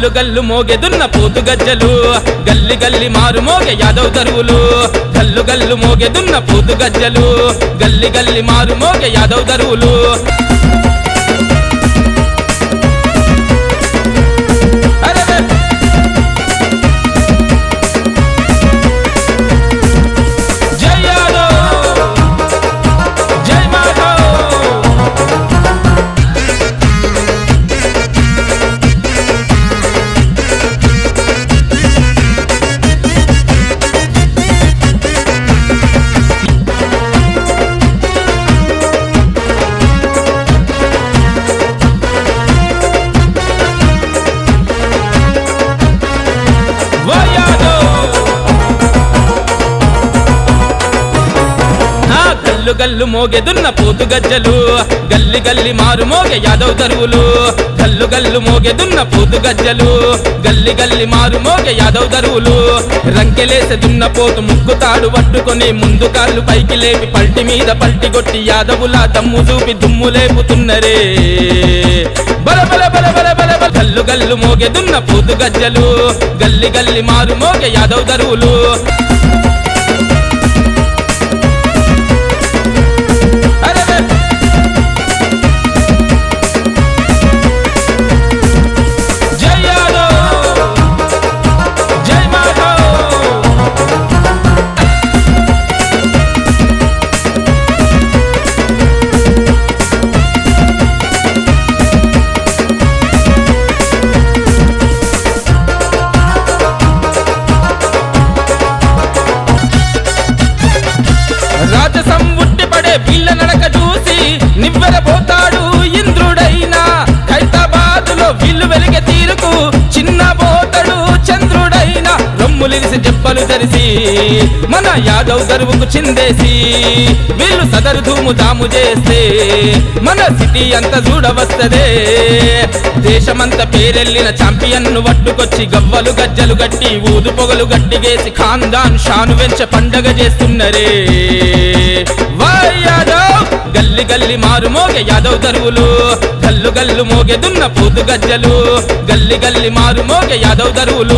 గల్లు గల్లు మోగెదున్న పోతు గజ్జలు గల్లి గల్లి మారు మోగే యాదవ్ దరువులు గల్లు గల్లు మోగెదున్న పోతు గజ్జలు గల్లి గల్లి మారు మోగే యాదవ్ దరువులు గల్లు గల్లు మోగెదున్న పోతు గజ్జలు గల్లి గల్లి మారు మోగే యాదవ్ దరువులు గల్లు గల్లు మోగెదున్న పోతు గజ్జలు గల్లి గల్లి మారు మోగే యాదవ్ దరువులు రంకెలేసే దున్న పోతు ముక్కుతాడు పట్టుకొని ముందు కాళ్ళు పైకి లేపి పల్టి మీద పల్టి కొట్టి యాదవులా దమ్ము చూపి దుమ్ము లేపుతున్నరే బల బల బల బల బల బల గల్లు గల్లు మోగెదున్న పోతు గజ్జలు గల్లి గల్లి మారు మోగే యాదవ్ దరువులు పిల్ల నడక చూసి నివ్వెరపోతాడు ఇంద్రుడైనా ఖైరతాబాదులో విల్లు వెలిగే తీరుకు చిన్న పోతాడు చంద్రుడైనా రొమ్ములిరిసి జబ్బలు ధరిసి మన యాదవ్ దరువుకు చిందేసి వీళ్ళు సదరు ధూము దాము చేస్తే మన సిటీ అంతా చూడవస్తదే దేశమంతా పేరెళ్ళిన ఛాంపియన్ ను పట్టుకొచ్చి గవ్వలు గజ్జలు గట్టి ఊదు పొగలు గట్టిగేసి ఖాందాన్ షాను వెంచ పండగ చేస్తున్నరే యాదవ్ గల్లి గల్లి మారు మోగే యాదవ్ దరువులు గల్లు గల్లు మోగెదున్న పోతు గజ్జలు గల్లి గల్లి మారు మోగే యాదవ్ దరువులు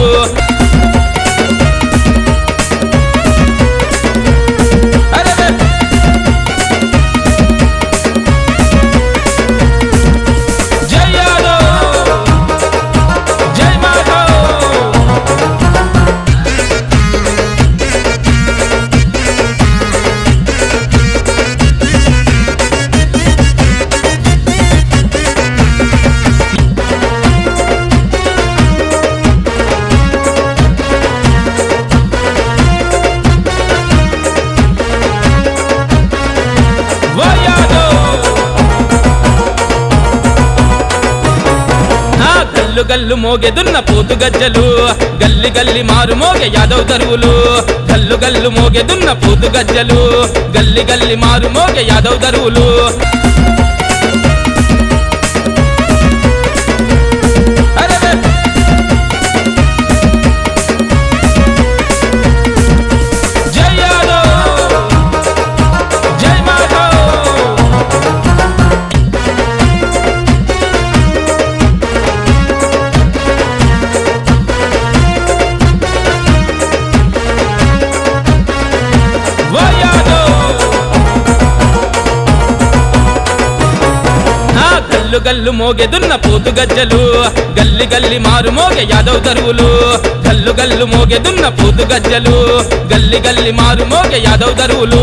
గల్లు గల్లు మోగెదున్న పోతు గజ్జలు గల్లి గల్లి మారు మోగే యాదవ్ దరువులు గల్లు గల్లు మోగెదున్న పోతు గజ్జలు గల్లి గల్లి మారు మోగే యాదవ్ దరువులు గల్లు గల్లు మోగెదున్న పోతు గజ్జలు గల్లి గల్లి మారు మోగే యాదవ్ దరువులు గల్లు గల్లు మోగెదున్న పోతు గజ్జలు గల్లి గల్లి మారు మోగే యాదవ్ దరువులు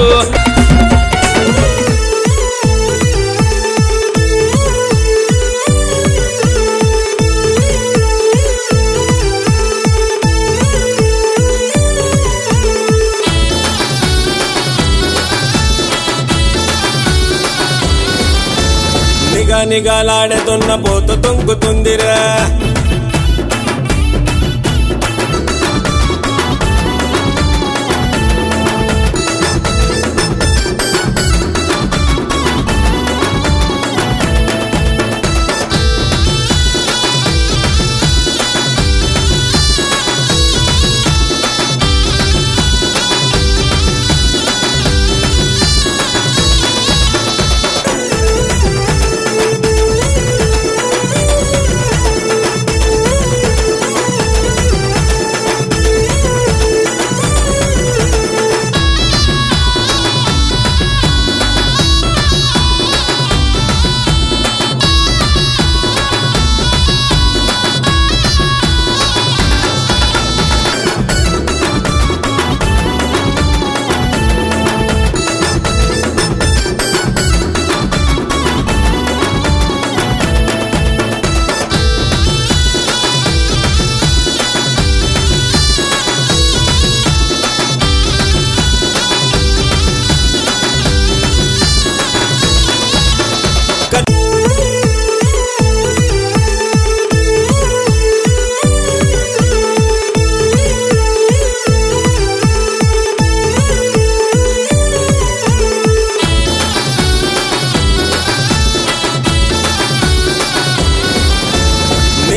నిగా నిగాలాడుతున్న పోతు తొంగుతుందిరా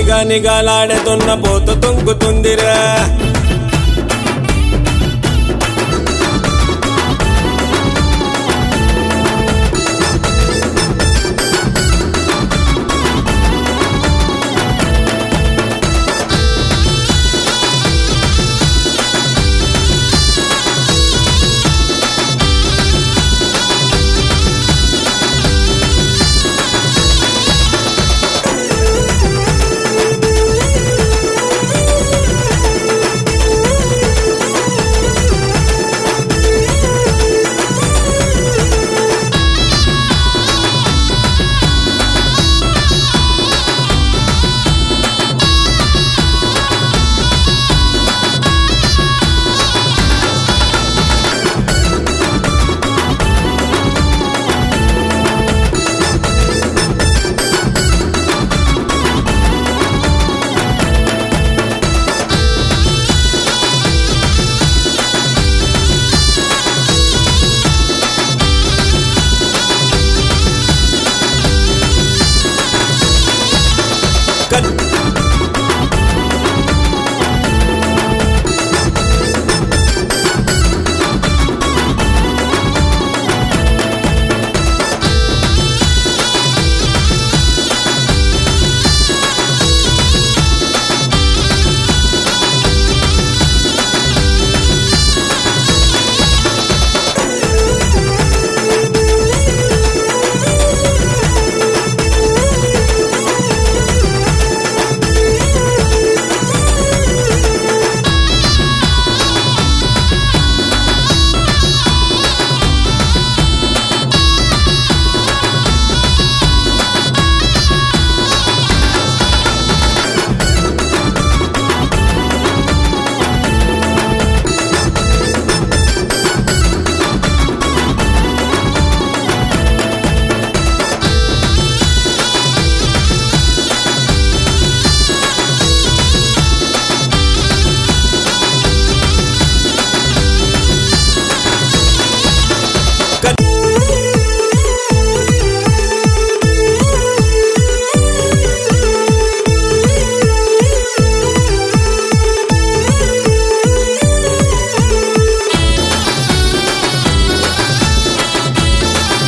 నిగా నిగాలాడుతున్న పోత తొంగుతుందిరా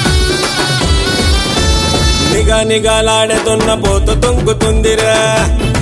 నిగా నిగాలాడుతున్న పోత తొంగుతుందిరా